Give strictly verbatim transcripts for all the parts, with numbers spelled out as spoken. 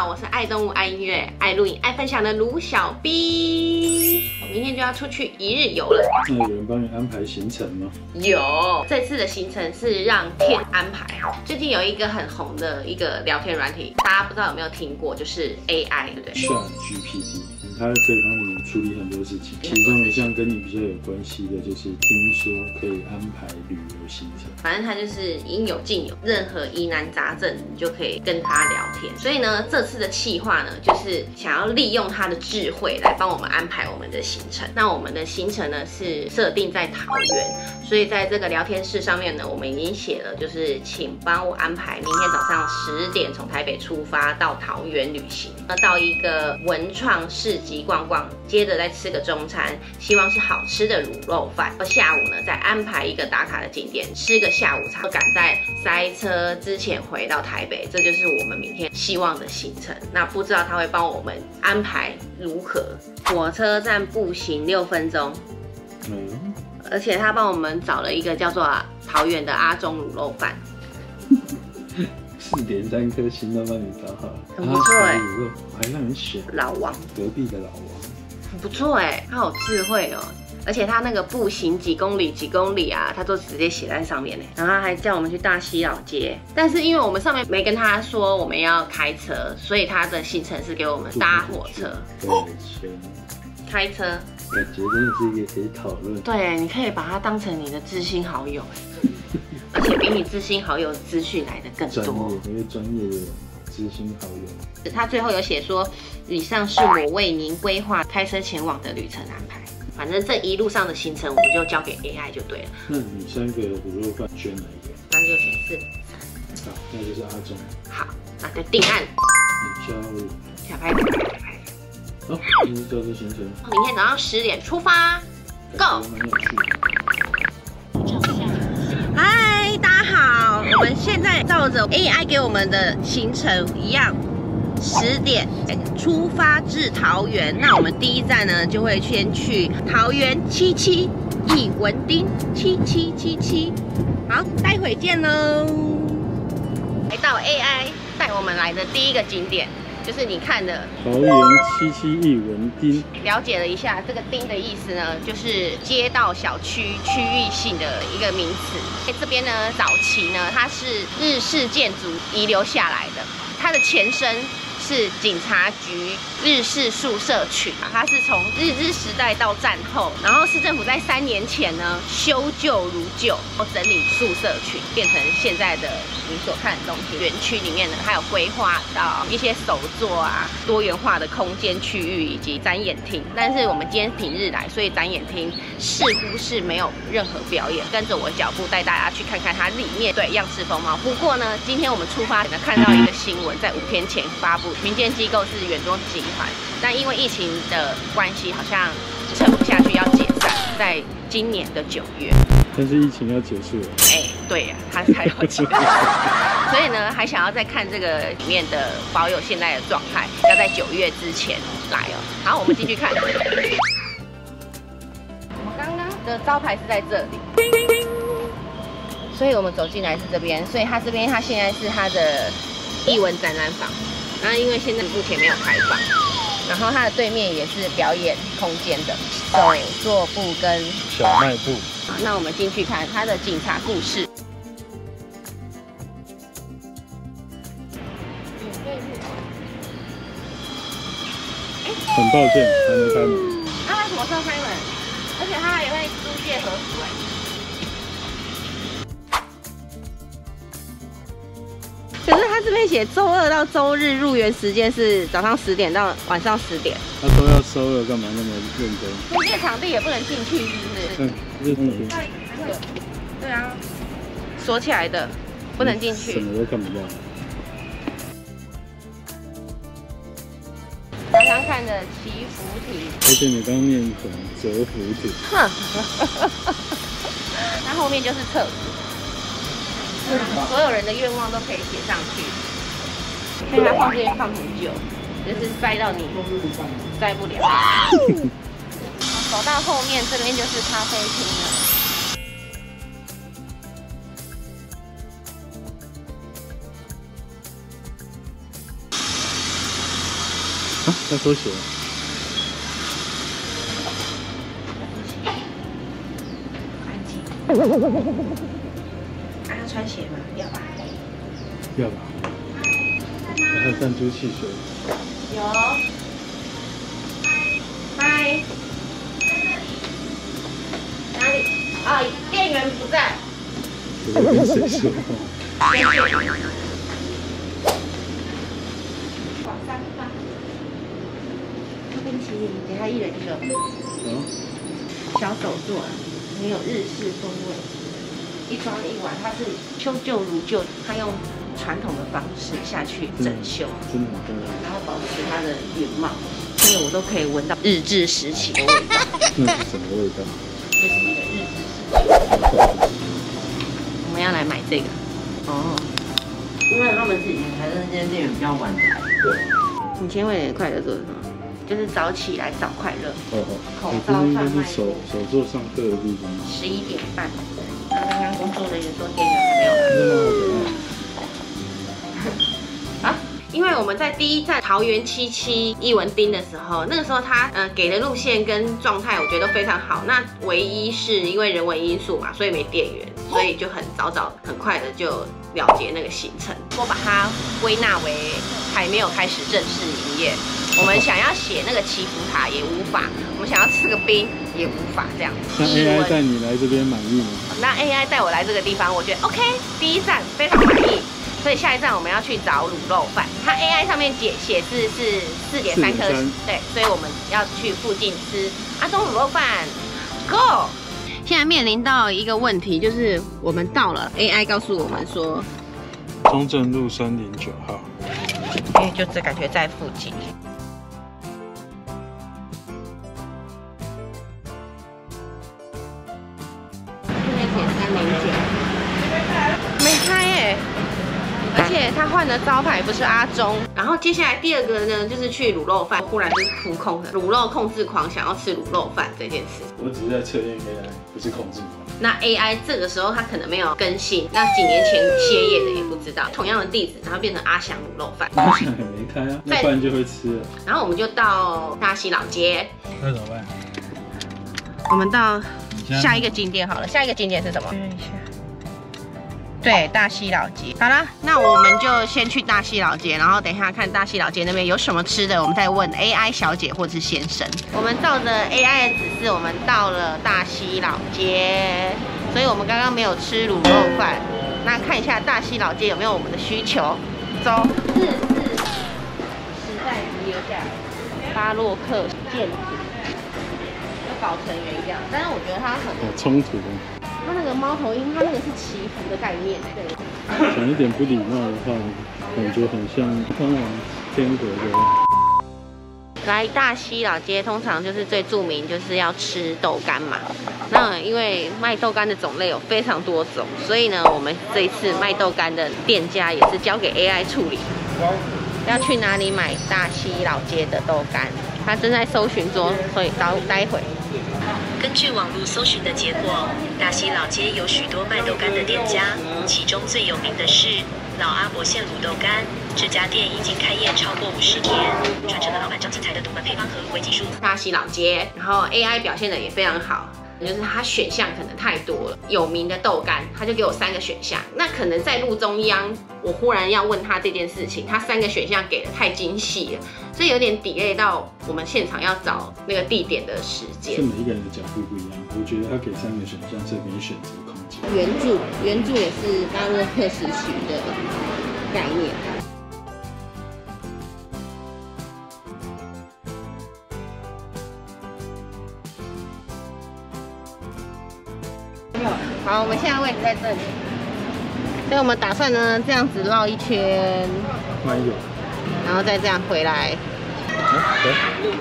我是爱动物、爱音乐、爱录影、爱分享的卢小 B。我明天就要出去一日游了。 那有人帮你安排行程吗？ 有，这次的行程是让天安排。最近有一个很红的一个聊天软体，大家不知道有没有听过，就是 A I， 对不对 ？ChatGPT， 它可以帮你处理很多事情，其中一项跟你比较有关系的，就是听说可以安排旅游行程。 反正它就是应有尽有，任何疑难杂症你就可以跟它聊天。所以呢，这次的企划呢，就是想要利用它的智慧来帮我们安排我们的行程。那我们的行程呢是设定在桃园，所以在这个聊天室上面呢，我们已经写了，就是请帮我安排明天早上十点从台北出发到桃园旅行，那到一个文创市集逛逛，接着再吃个中餐，希望是好吃的卤肉饭。下午呢再安排一个打卡的景点，吃个下午茶，赶在塞车之前回到台北，这就是我们明天希望的行程。那不知道他会帮我们安排如何？火车站步行六分钟，嗯，而且他帮我们找了一个叫做桃园的阿中卤肉饭。 四点三颗星都帮你找好了， 很不错哎、欸， 我还让你选老王， 隔壁的老王， 很不错哎、欸，他好智慧哦。而且他那个步行几公里几公里啊，他都直接写在上面呢。然后他还叫我们去大溪老街，但是因为我们上面没跟他说我们要开车，所以他的行程是给我们搭火车。 对， 开车， 感觉真的是一个可以讨论。 对，你可以把他当成你的知心好友，而且比你知心好友资讯来的更多。 一个专业的知心好友。 他最后有写说，以上是我为您规划开车前往的旅程安排。反正这一路上的行程，我们就交给 A I 就对了。 那你三个卤肉饭选哪一个？ 那就选四三。 好，那就是阿中。 好，那就定案。 你交小拍拍拍拍。 好，这是交通行程。 明天早上十点出发 ，Go！ 蛮有趣的。嗨，大家好，我们现在照着 A I 给我们的行程一样。十点出发至桃园，那我们第一站呢就会先去桃园七七艺文町七七七七，好，待会见喽。来到 A I 带我们来的第一个景点，就是你看的桃园七七艺文町。 了解了一下这个町的意思呢，就是街道、小区、区域性的一个名词。在这边呢，早期呢它是日式建筑遗留下来的，它的前身是警察局日式宿舍群，它是从日治时代到战后，然后市政府在三年前呢修旧如旧，整理宿舍群，变成现在的你所看的东西。园区里面呢，还有规划到一些手作啊、多元化的空间区域以及展演厅。但是我们今天平日来，所以展演厅似乎是没有任何表演。跟着我的脚步带大家去看看它里面对样式风貌。不过呢，今天我们出发前呢看到一个新闻，在五天前发布。民间机构是远中集团，但因为疫情的关系，好像撑不下去要解散，在今年的九月。 但是疫情要结束了。 哎、欸，对呀、啊，它才要结束。所以呢，还想要再看这个里面的保有现在的状态，要在九月之前来哦。好，我们进去看。我们刚刚的招牌是在这里，所以我们走进来是这边，所以它这边它现在是它的艺文展览房。然后因为现在目前没有开放，然后它的对面也是表演空间的手作部跟小卖部。 好，那我们进去看它的警察故事。 很抱歉，还没开门。 啊，它什么时候开门？而且它还会租借和服哎。可是他这边写周二到周日入园时间是早上十点到晚上十点。 他说要收了，干嘛那么认真？ 租借场地也不能进去，是不是？ 嗯，是嗯。 对啊，锁起来的，不能进去。 什么都看不到。 常常看的祈福亭。 而且你刚念成折福亭。 哼。那后面就是厕所。所有人的愿望都可以写上去。因为它放这边放很久，就是塞到你塞不了。走到后面这边就是咖啡厅了。 啊，他缩写了。 安静。还要穿鞋吗？要吧。 要吧。还有弹珠汽水。 有。嗨。哪里？啊，店员不在。 我跟谁说？ 往三方。冰淇淋，给他一人一个。 嗯。 小手做，很有日式风味。一装一碗，它是修旧如旧，它用传统的方式下去整修， 真的很漂亮， 然后保持它的原貌，所以我都可以闻到日治时期的味道。 那是什么味道？ 这是一个日治时期。我们要来买这个哦，因为他们是以前台中那间店员比较晚才。对。你今天为你的快乐做的什么？就是早起来找快乐。 哦哦。 口罩应贩卖。 该是手手做上课的地方。 十一点半。刚刚工作人员说店员还没有来。 真的吗？ 啊，因为我们在第一站桃园七七艺文町的时候，那个时候他呃给的路线跟状态，我觉得都非常好。那唯一是因为人为因素嘛，所以没店员，所以就很早早很快的就了结那个行程。我把它归纳为还没有开始正式营业。我们想要写那个祈福塔也无法，我们想要吃个冰也无法这样。 那 A I 带你来这边满意吗？ 那 A I 带我来这个地方，我觉得 OK， 第一站非常满意。所以下一站我们要去找卤肉饭，它 A I 上面写写字是四点三颗星，对，所以我们要去附近吃阿中卤肉饭 ，Go！ 现在面临到一个问题，就是我们到了 ，A I 告诉我们说， 中正路三零九号， 哎，就只感觉在附近。现在写三零九，没开哎。而且他换的招牌不是阿中，然后接下来第二个呢，就是去卤肉饭，忽然就是扑空的卤肉控制狂，想要吃卤肉饭这件事。 我只是在测验 A I， 不是控制狂。 那 A I 这个时候它可能没有更新，那几年前歇业的也不知道，同样的地址，然后变成阿翔卤肉饭。 阿翔也没开啊，那不然就会吃了。 然后我们就到大溪老街， 那怎么办？ 我们到下一个景点好了，下一个景点是什么？确认一下。对，大溪老街。好了，那我们就先去大溪老街，然后等一下看大溪老街那边有什么吃的，我们再问 A I 小姐或者是先生。我们照着 A I 的指示，我们到了大溪老街，所以我们刚刚没有吃卤肉饭。那看一下大溪老街有没有我们的需求。走，日式时代遗留下来，巴洛克建筑，跟宝城园一样，但是我觉得它很有冲突。 它那个猫头鹰，它那个是祈福的概念，对。 讲一点不礼貌的话，感觉很像通往天国的。 来大溪老街，通常就是最著名就是要吃豆干嘛。那因为卖豆干的种类有非常多种，所以呢，我们这一次卖豆干的店家也是交给 A I 处理。要去哪里买大溪老街的豆干？他正在搜寻中，所以待待会。 根据网络搜寻的结果，大溪老街有许多卖豆干的店家，其中最有名的是老阿伯现卤豆干。这家店已经开业超过五十年，传承了老板张启才的独门配方和入味技术。大溪老街，然后 A I 表现的也非常好，就是它选项可能太多了。有名的豆干，他就给我三个选项。那可能在路中央，我忽然要问他这件事情，他三个选项给的太精细了，所以有点 delay 到我们现场要找那个地点的时间。 是每一个人的角度不一样，我觉得他给三个选项是没选择空间。 原著，原著也是巴洛克时期的概念。好，我们现在位置在这里，所以我们打算呢这样子绕一圈， 哪有？ 然后再这样回来。 啊，对。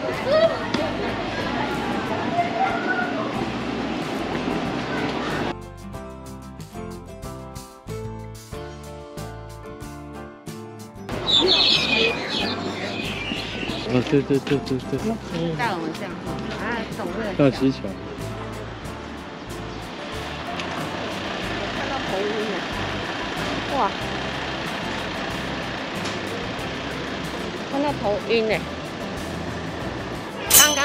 啊，对对对对对。 带我们这样，啊，懂了。 大溪桥。 头晕了，哇！看到头晕呢。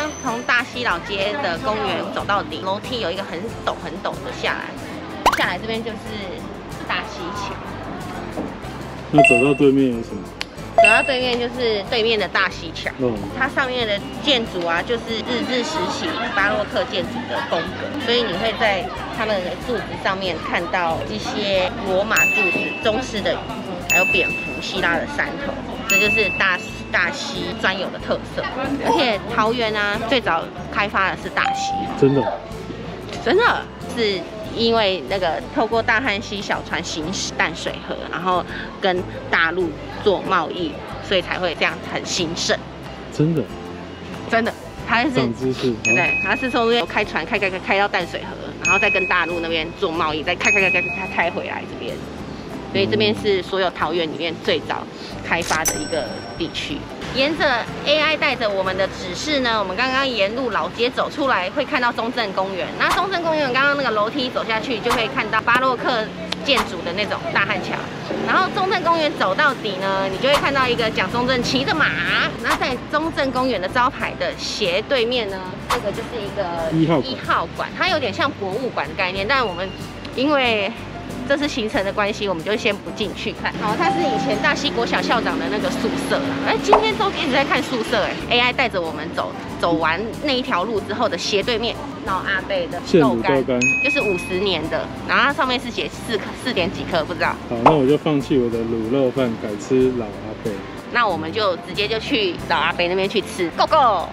刚从大溪老街的公园走到底，楼梯有一个很陡很陡的下来，下来这边就是大溪桥。 那走到对面有什么？ 走到对面就是对面的大溪桥， 哦， 它上面的建筑啊，就是日治时期巴洛克建筑的风格，所以你会在他们的柱子上面看到一些罗马柱子、中式的，还有蝙蝠、希腊的山头，这就是大大溪专有的特色。而且桃园啊，最早开发的是大溪， 真的， 真的是。因为那个透过大汉溪小船行驶淡水河，然后跟大陆做贸易，所以才会这样很兴盛。 真的， 真的，它是长知识， 对，它是从那边开船开开开开到淡水河，然后再跟大陆那边做贸易，再开开开开开开回来这边。所以这边是所有桃园里面最早开发的一个地区。沿着 A I 带着我们的指示呢，我们刚刚沿路老街走出来，会看到中正公园。那中正公园刚刚那个楼梯走下去，就会看到巴洛克建筑的那种大汉桥。然后中正公园走到底呢，你就会看到一个蒋中正骑着马。那在中正公园的招牌的斜对面呢，这个就是一个一号一号馆，它有点像博物馆的概念，但我们因为这是行程的关系，我们就先不进去看。好，它是以前大溪国小校长的那个宿舍啦。哎，今天都一直在看宿舍，哎 ，A I 带着我们走，走完那一条路之后的斜对面，老阿伯的豆干，就是五十年的，然后它上面是写四四点几克，不知道。 好，那我就放弃我的卤肉饭，改吃老阿伯。 那我们就直接就去老阿伯那边去吃 ，Go Go！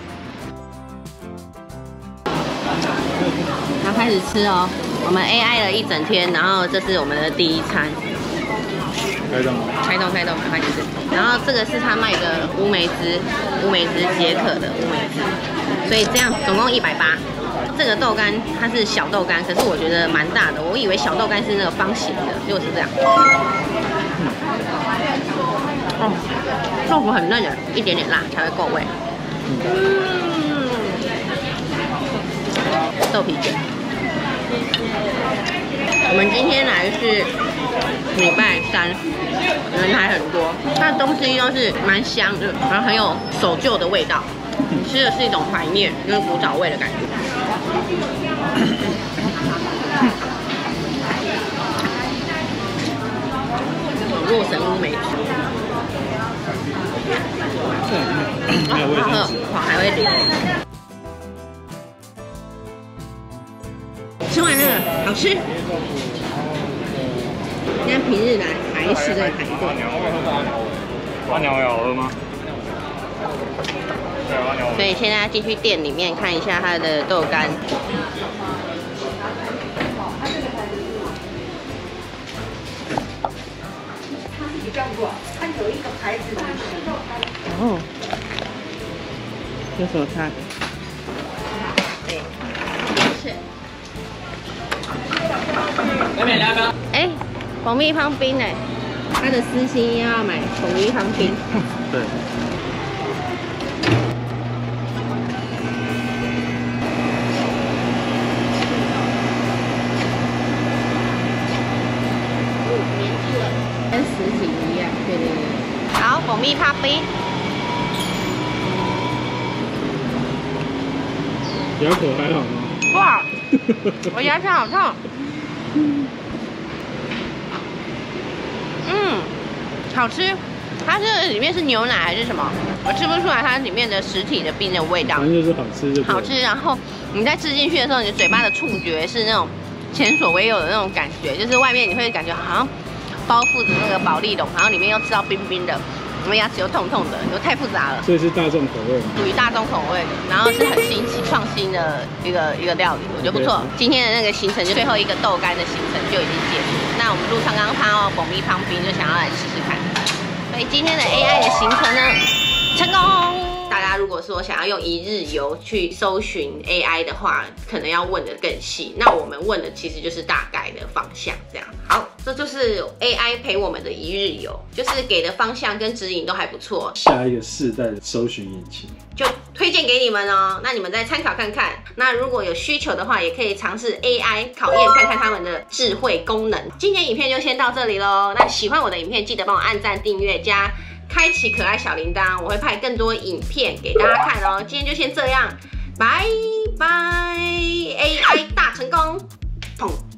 然后开始吃哦。我们 A I 了一整天，然后这是我们的第一餐。 开动， 开动，开动，赶快吃。然后这个是他卖的乌梅汁，乌梅汁解渴的乌梅汁，所以这样总共一百八。这个豆干它是小豆干，可是我觉得蛮大的，我以为小豆干是那个方形的，结果是这样。哦，豆腐很嫩的，一点点辣才会够味。嗯，豆皮卷。我们今天来是礼拜三，人还很多，它的东西都是蛮香的，然后很有守旧的味道，你吃的是一种怀念跟古早味的感觉。洛神乌梅汁， 没有味道， 好，还会淋。吃完了，好吃。现在平日来还是在排队。 阿牛有好喝吗？ 所以现在进去店里面看一下它的豆干。它有一个牌子哦，这是我看。对，是。哎，蜂蜜汤冰哎，他的私心要买蜂蜜汤冰。 对。 黏住了，跟实体一样。对对对。好，蜂蜜汤冰。 咬口还好吗？ 哇，我牙齿好痛。嗯，好吃。它是里面是牛奶还是什么？我吃不出来它里面的实体的冰的味道。 反正就是好吃就好吃。然后你在吃进去的时候，你的嘴巴的触觉是那种前所未有的那种感觉，就是外面你会感觉好像包覆着那个保利龙，然后里面又吃到冰冰的。我们牙齿又痛痛的，又太复杂了。 所以是大众口味， 属于大众口味的，然后是很新奇创新的一个一个料理，我觉得不错。今天的那个行程就最后一个豆干的行程就已经结束。那我们路上刚刚看到蜂蜜汤冰，就想要来试试看。所以今天的 A I 的行程呢，成功。大家如果说想要用一日游去搜寻 A I 的话，可能要问的更细。那我们问的其实就是大概的方向，这样。好，这就是 A I 陪我们的一日游，就是给的方向跟指引都还不错。 下一个世代的搜寻引擎就推荐给你们哦，那你们再参考看看。那如果有需求的话，也可以尝试 A I 考验看看他们的智慧功能。今天影片就先到这里咯。那喜欢我的影片，记得帮我按赞、订阅、加开启可爱小铃铛，我会拍更多影片给大家看哦。今天就先这样，拜拜 ，A I 大成功，砰。